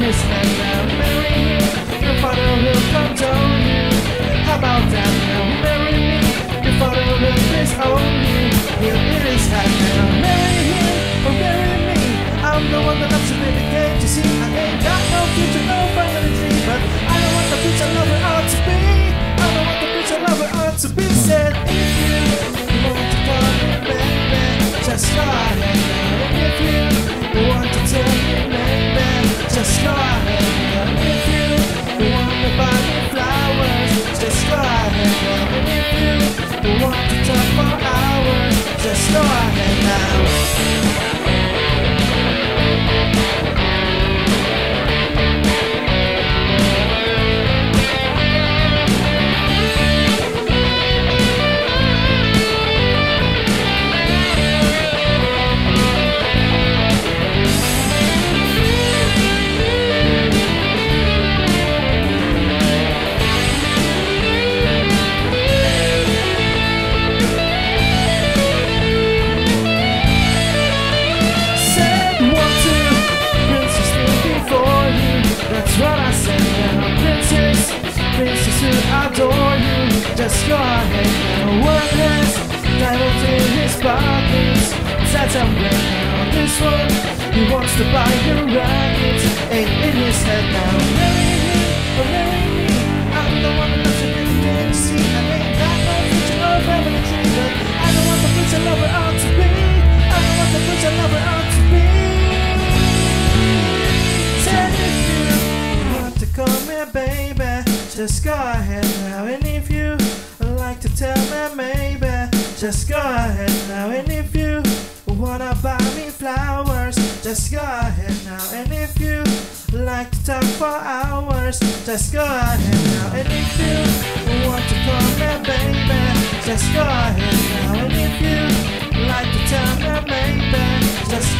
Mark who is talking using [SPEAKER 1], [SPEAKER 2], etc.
[SPEAKER 1] his hand now, marry him. Your father will condone you. How about that now, marry me? Your father will disown you. He'll in his hand now, marry him or marry me. I'm the one that loves to play the game. You see, I ain't got no future, no family tree, but I know what the future lover ought to be. I know what the future lover ought to be. Said if you want to call me baby, just go ahead now. And if you want to tell me baby, just go ahead now. If you want to buy me flowers, just go ahead now. And if you want to talk for hours, just go ahead now. Princess who adore you, just go ahead now. Worthless, diamonds in his pockets. That's a man now. This one, he wants to buy your rackets. Ain't in his head now. Marry him or marry me. I'm the one that loves you in the day to see. I ain't got no future or family tree, but I know what the future lover ought to be. I know what the future lover ought to be. Said if you want to call me baby, just go ahead now. And if you like to tell me maybe, just go ahead now. And if you wanna buy me flowers, just go ahead now. And if you like to talk for hours, just go ahead now. And if you want to call me baby, just go ahead now. And if you like to tell me maybe, just